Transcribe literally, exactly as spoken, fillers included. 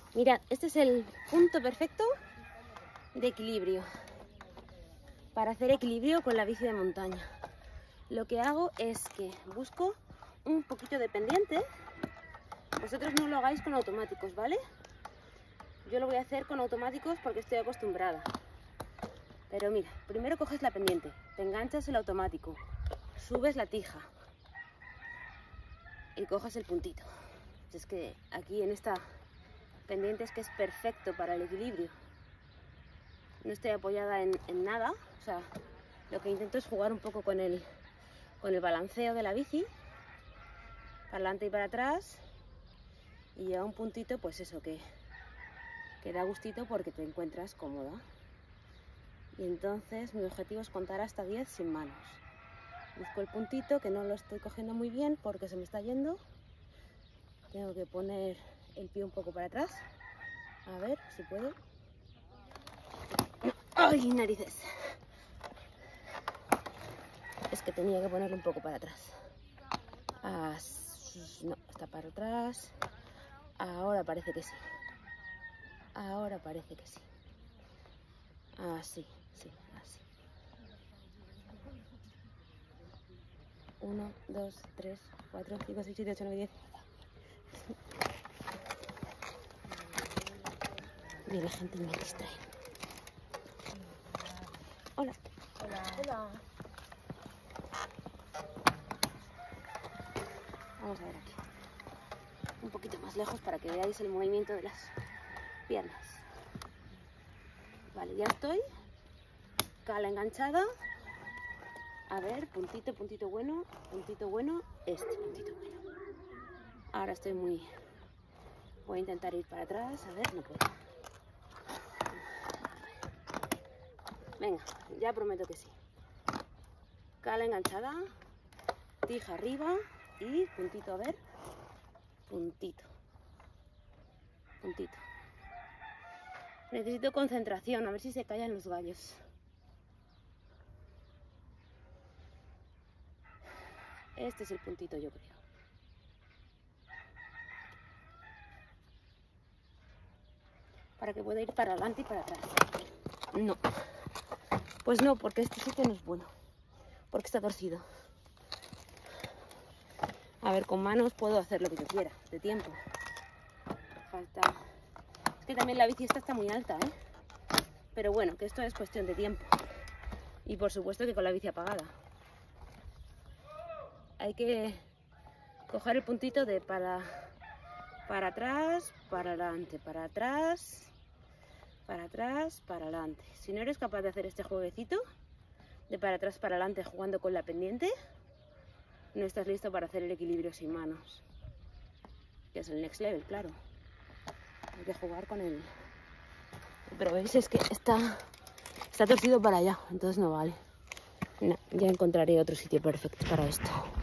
Mirad, este es el punto perfecto de equilibrio para hacer equilibrio con la bici de montaña. Lo que hago es que busco un poquito de pendiente. Vosotros no lo hagáis con automáticos, ¿vale? Yo lo voy a hacer con automáticos porque estoy acostumbrada. Pero mira, primero coges la pendiente, te enganchas el automático, subes la tija y coges el puntito. Es que aquí en esta pendiente es que es perfecto para el equilibrio. No estoy apoyada en, en nada, o sea, lo que intento es jugar un poco con el, con el balanceo de la bici, para adelante y para atrás, y llega un puntito, pues eso, que, que da gustito porque te encuentras cómoda. Y entonces mi objetivo es contar hasta diez sin manos. Busco el puntito, que no lo estoy cogiendo muy bien porque se me está yendo. Tengo que poner el pie un poco para atrás. A ver si puedo. ¡Ay, narices! Es que tenía que ponerlo un poco para atrás. Así, no, está para atrás. Ahora parece que sí. Ahora parece que sí. Así, sí, así. uno, dos, tres, cuatro, cinco, seis, siete, ocho, nueve, diez. Viene gente y me distrae. Hola. Hola. Hola. Vamos a ver aquí. Un poquito más lejos para que veáis el movimiento de las piernas. Vale, ya estoy. Cala enganchada. A ver, puntito, puntito bueno, puntito bueno, este puntito bueno. Ahora estoy muy... Voy a intentar ir para atrás, a ver, no puedo. Venga, ya prometo que sí. Cala enganchada, tija arriba y puntito, a ver, puntito, puntito. Necesito concentración, a ver si se callan los gallos. Este es el puntito, yo creo. Para que pueda ir para adelante y para atrás. No. Pues no, porque este sitio no es bueno. Porque está torcido. A ver, con manos puedo hacer lo que yo quiera, de tiempo. Falta... Es que también la bici esta está muy alta, ¿eh? Pero bueno, que esto es cuestión de tiempo. Y por supuesto que con la bici apagada. Hay que coger el puntito de para, para atrás, para adelante, para atrás, para atrás, para adelante. Si no eres capaz de hacer este jueguecito de para atrás, para adelante jugando con la pendiente, no estás listo para hacer el equilibrio sin manos. Que es el next level, claro. Hay que jugar con el... Pero veis, es que está, está torcido para allá, entonces no vale. No, ya encontraré otro sitio perfecto para esto.